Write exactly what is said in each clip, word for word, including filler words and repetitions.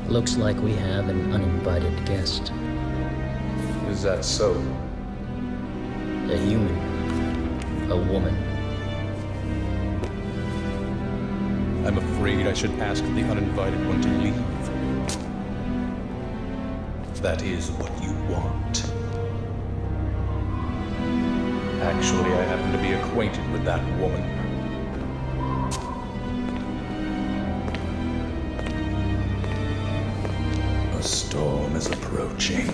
Looks like we have an uninvited guest. Is that so? A human. A woman. I'm afraid I should ask the uninvited one to leave. That is what you want. Actually, I happen to be acquainted with that woman. A storm is approaching.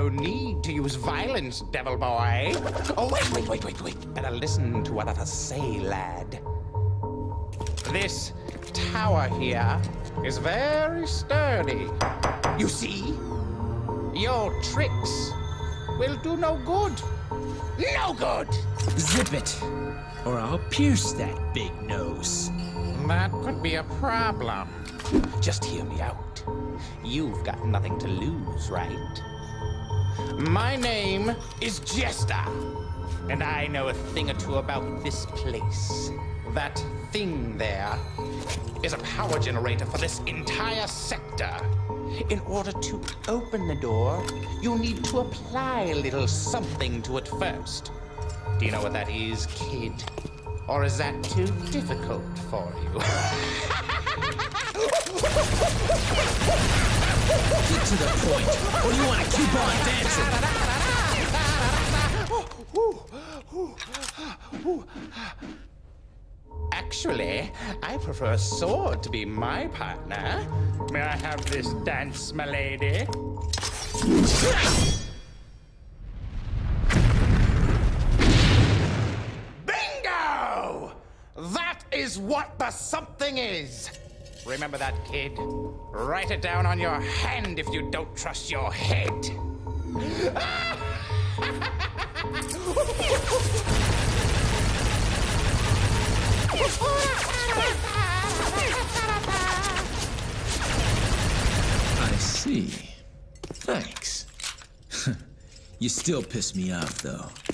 no need to use violence, devil boy. Oh, wait, wait, wait, wait, wait. Better listen to what others say, lad. This tower here is very sturdy. You see? Your tricks will do no good. No good! Zip it, or I'll pierce that big nose. That could be a problem. Just hear me out. You've got nothing to lose, right? My name is Jester, and I know a thing or two about this place. That thing there is a power generator for this entire sector. In order to open the door, you'll need to apply a little something to it first. Do you know what that is, kid? Or is that too difficult for you? Get to the point, or do you want to keep on dancing? Actually, I prefer a sword to be my partner. May I have this dance, my lady? Bingo! That is what the something is. Remember that, kid? Write it down on your hand if you don't trust your head. I see. Thanks. You still piss me off, though.